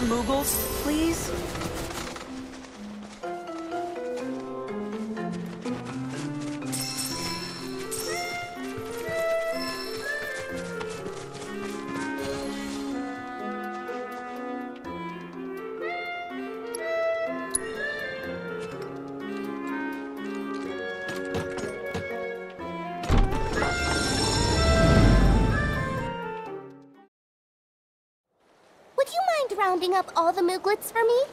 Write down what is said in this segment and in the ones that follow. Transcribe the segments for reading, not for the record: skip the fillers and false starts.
Moogles, please? Would you mind rounding up all the Mooglets for me?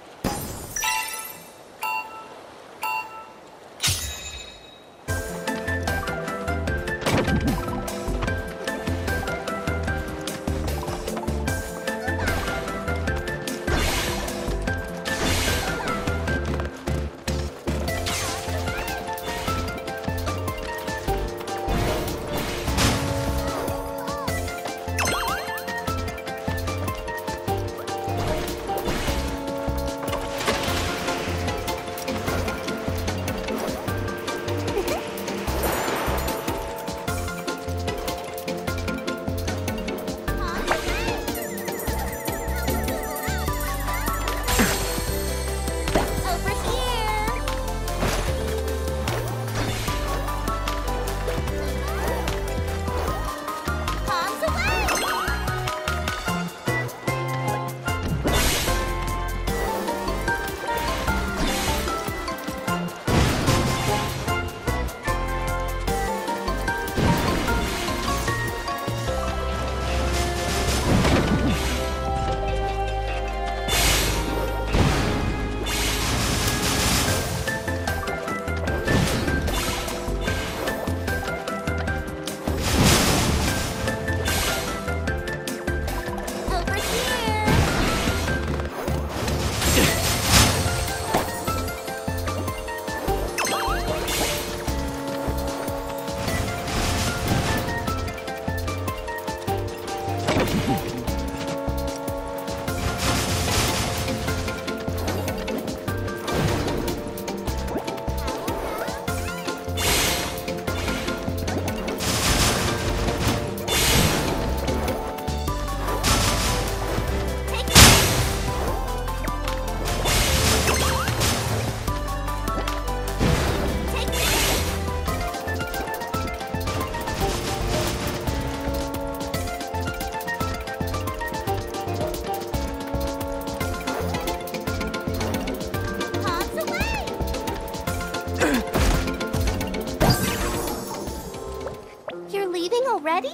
You're leaving already?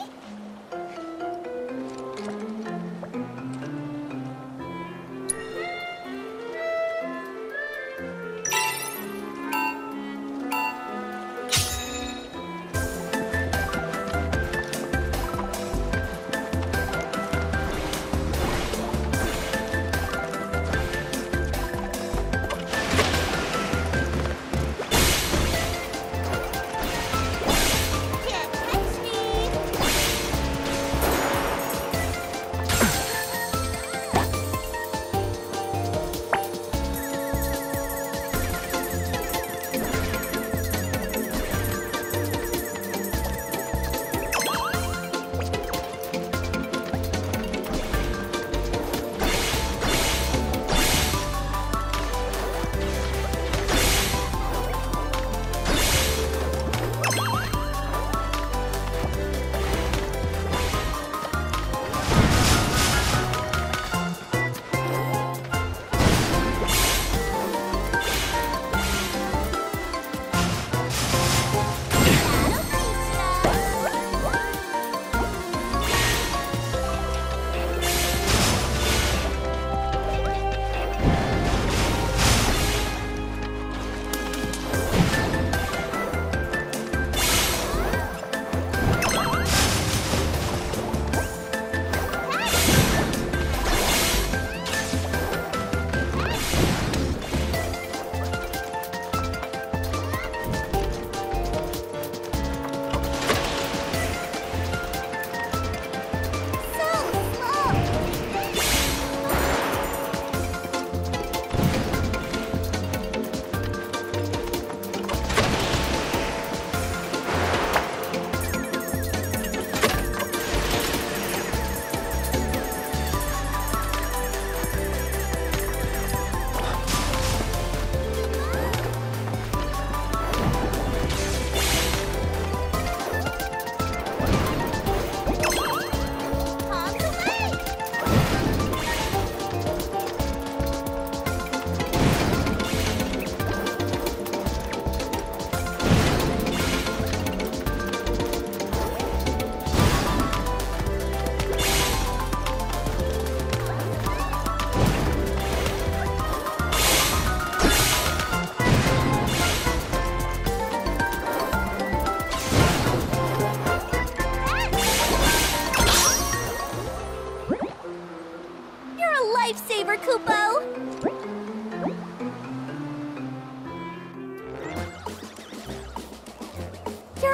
Can't catch me!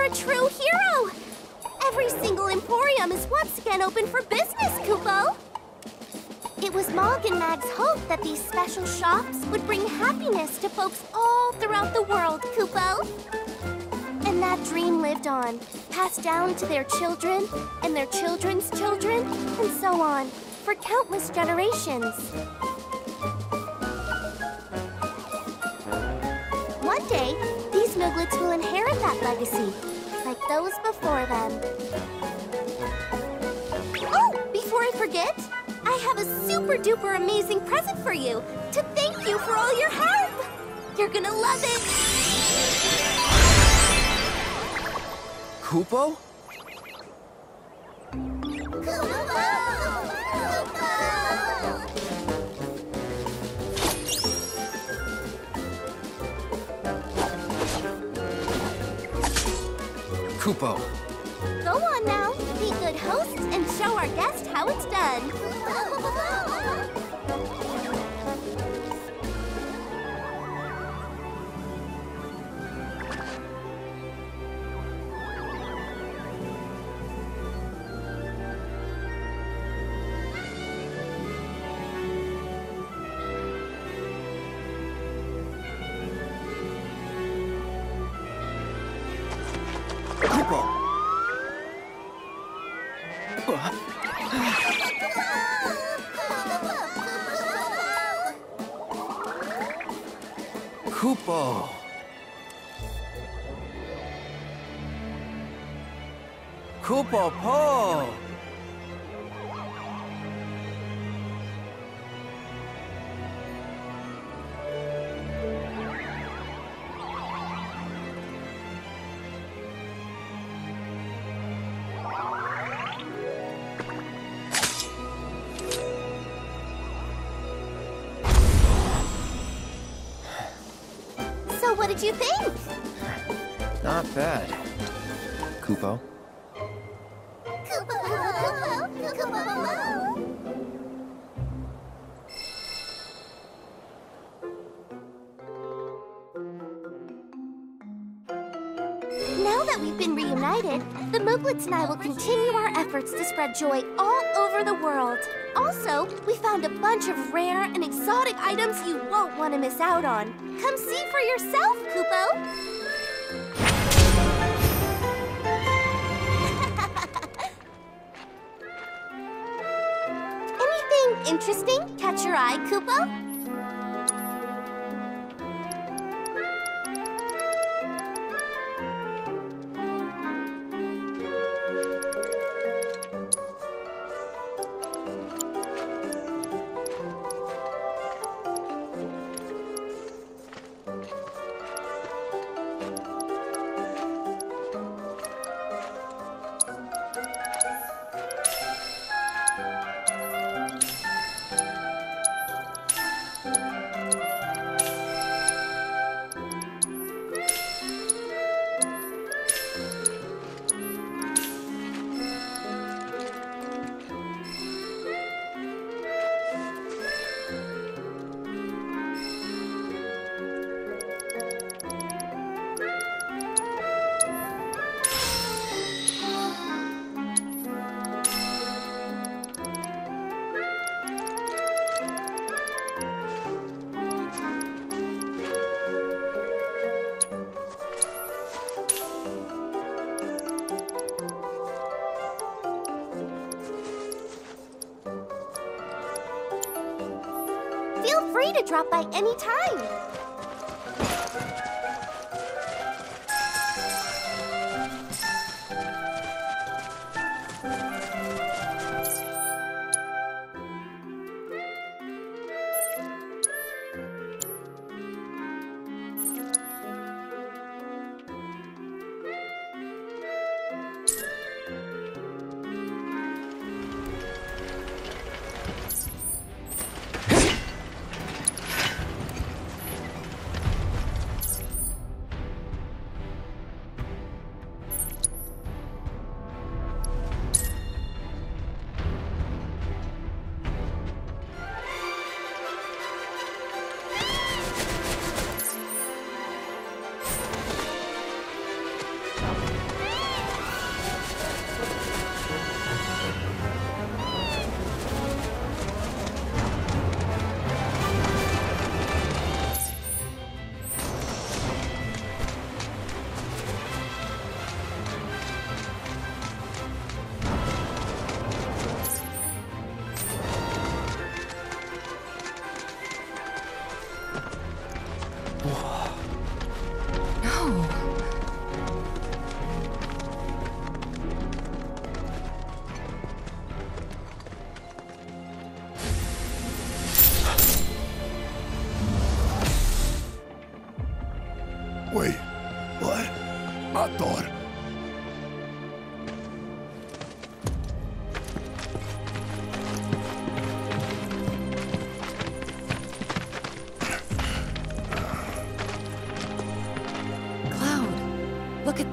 a true hero! Every single Emporium is once again open for business, Kupo! It was Mog and Mag's hope that these special shops would bring happiness to folks all throughout the world, Kupo! And that dream lived on, passed down to their children, and their children's children, and so on, for countless generations. One day, these Mooglets will inherit that legacy, like those before them. Oh, before I forget, I have a super-duper amazing present for you to thank you for all your help! You're gonna love it! Kupo? Kupo. Go on now, be good hosts and show our guest how it's done. Kupo. Kupo. Kupo Po. So what did you think? Not bad. Kupo. Now that we've been reunited, the Mooglets and I will continue our efforts to spread joy all over the world. Also, we found a bunch of rare and exotic items you won't want to miss out on. Come see for yourself, Kupo! Anything interesting catch your eye, Kupo? Feel free to drop by any time.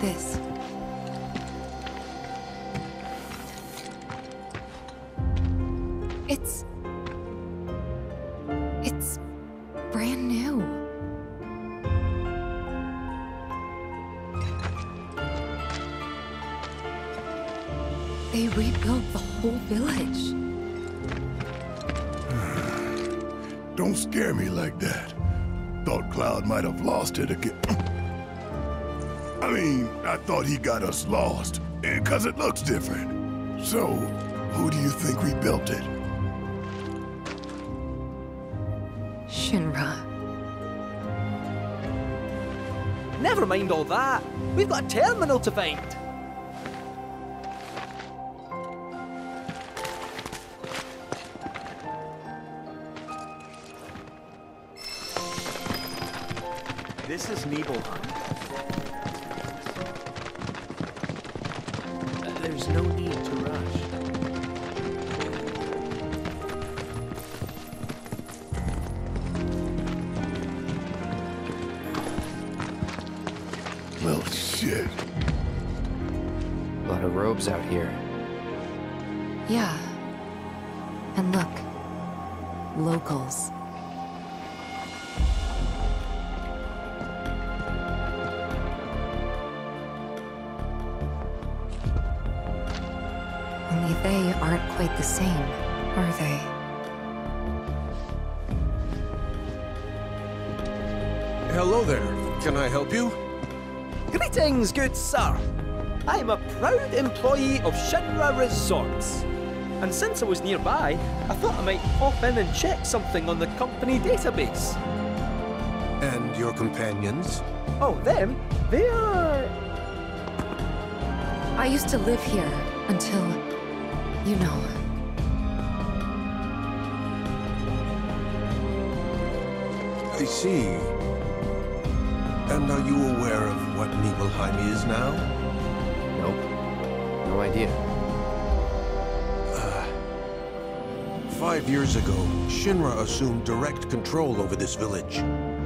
this. It's brand new. They rebuilt the whole village. Don't scare me like that. Thought Cloud might have lost it again. I mean, I thought he got us lost, because it looks different. So, who do you think rebuilt it? Shinra. Never mind all that. We've got a terminal to find. This is Nibelheim. There's no need to rush. Well, shit. A lot of robes out here. Yeah. And look. Locals. Only they aren't quite the same, are they? Hello there. Can I help you? Greetings, good sir. I am a proud employee of Shinra Resorts. And since I was nearby, I thought I might pop in and check something on the company database. And your companions? Oh, them? They are... I used to live here until, you know. I see. And are you aware of what Nibelheim is now? Nope. No idea. 5 years ago, Shinra assumed direct control over this village.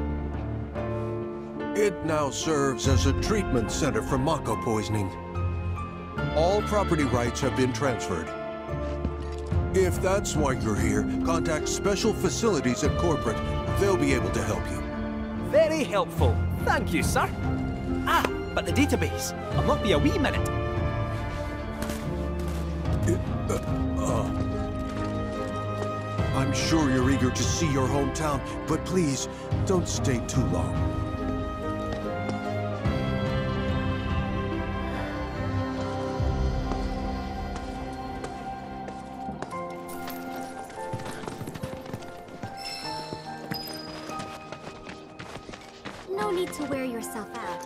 It now serves as a treatment center for Mako poisoning. All property rights have been transferred. If that's why you're here, contact Special Facilities at Corporate. They'll be able to help you. Very helpful. Thank you, sir. Ah, but the database. I'll not be a wee minute. I'm sure you're eager to see your hometown, but please, don't stay too long. No need to wear yourself out.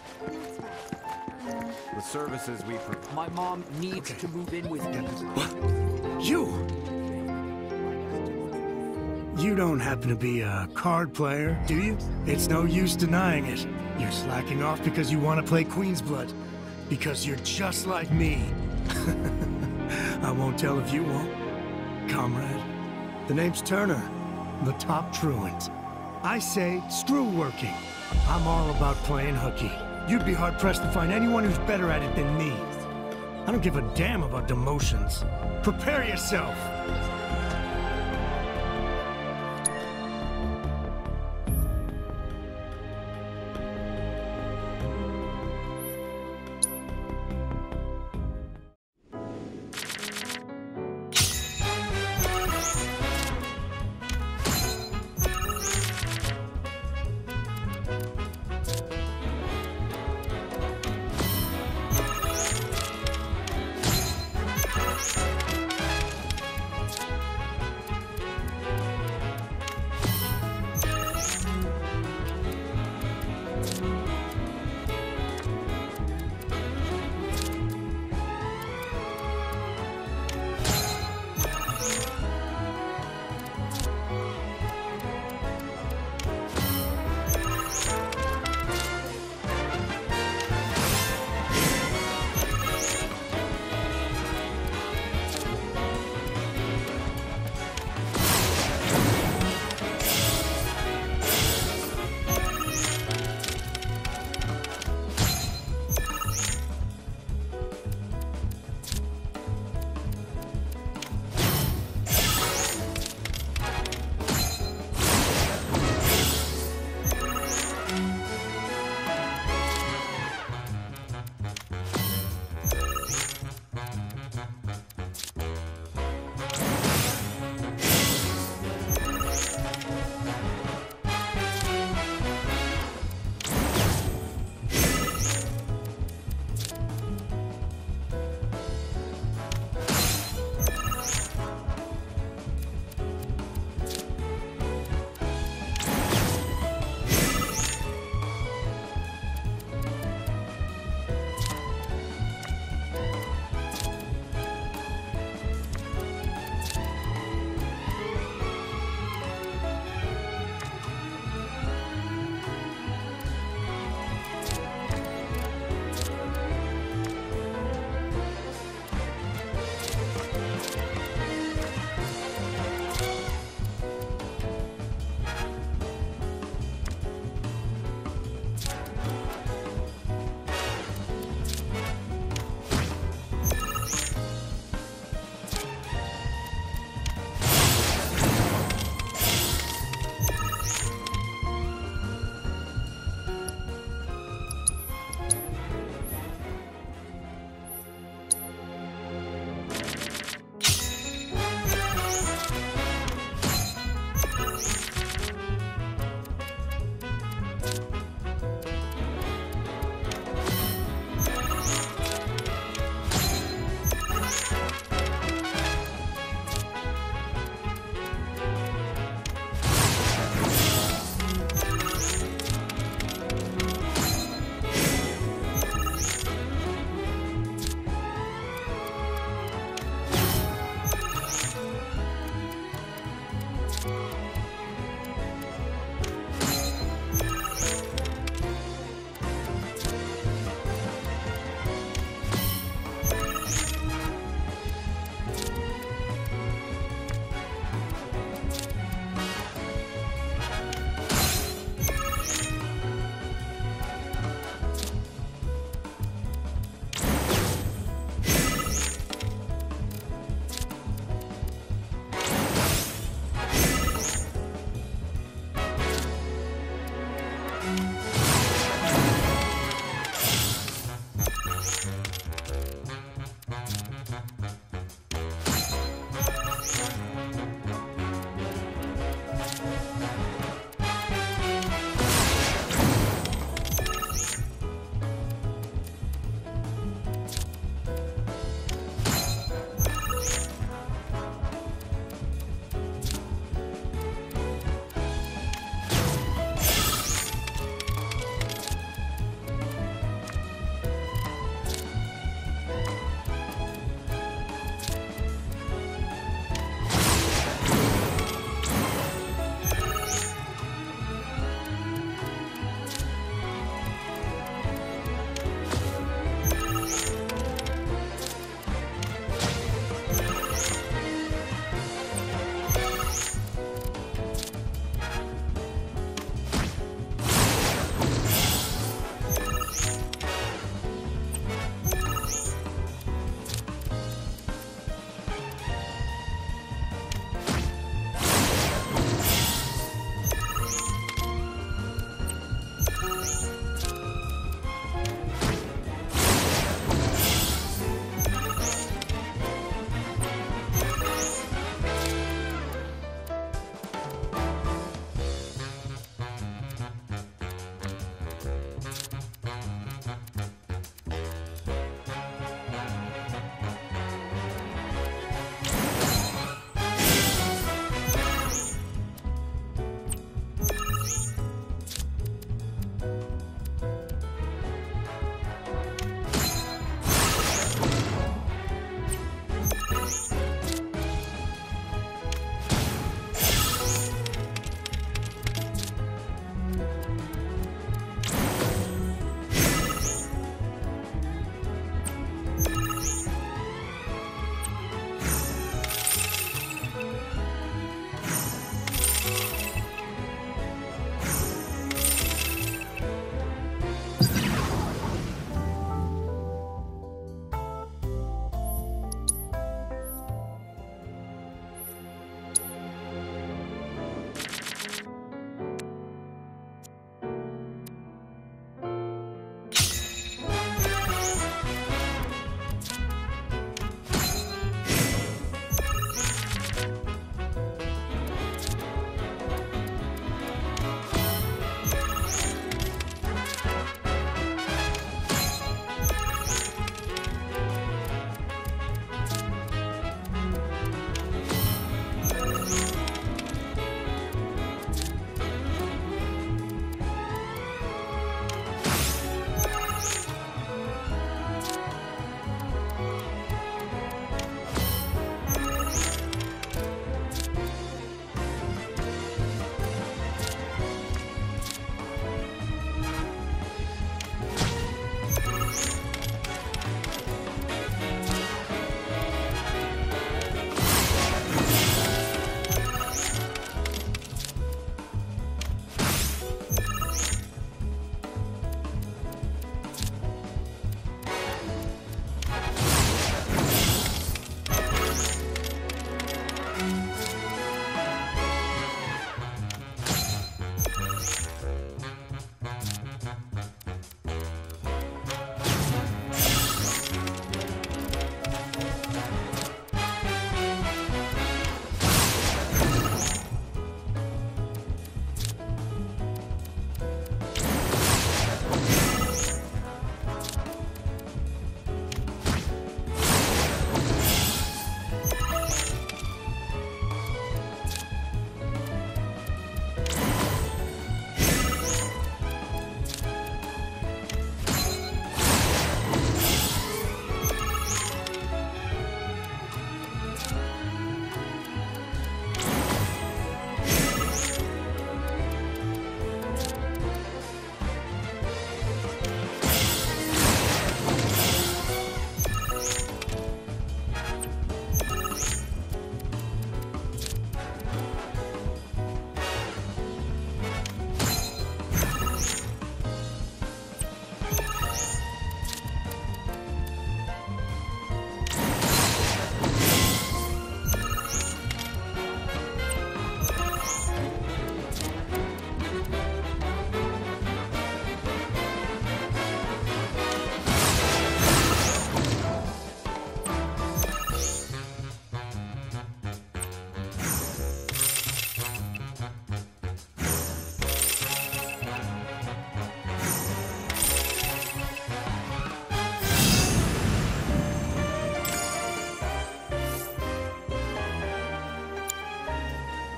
The services we provide. My mom needs to move in with me. You don't happen to be a card player, do you? It's no use denying it. You're slacking off because you want to play Queen's Blood. Because you're just like me. I won't tell if you won't. Comrade, the name's Turner, the top truant. I say, screw working. I'm all about playing hooky. You'd be hard-pressed to find anyone who's better at it than me. I don't give a damn about demotions. Prepare yourself!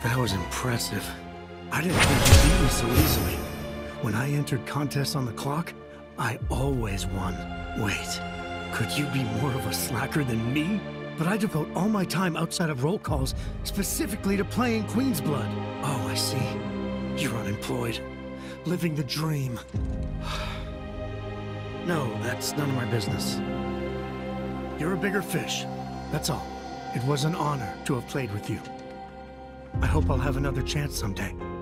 That was impressive. I didn't think you'd beat me so easily. When I entered contests on the clock, I always won. Wait, could you be more of a slacker than me? But I devote all my time outside of roll calls specifically to playing Queen's Blood. Oh, I see. You're unemployed. Living the dream. No, that's none of my business. You're a bigger fish. That's all. It was an honor to have played with you. I hope I'll have another chance someday.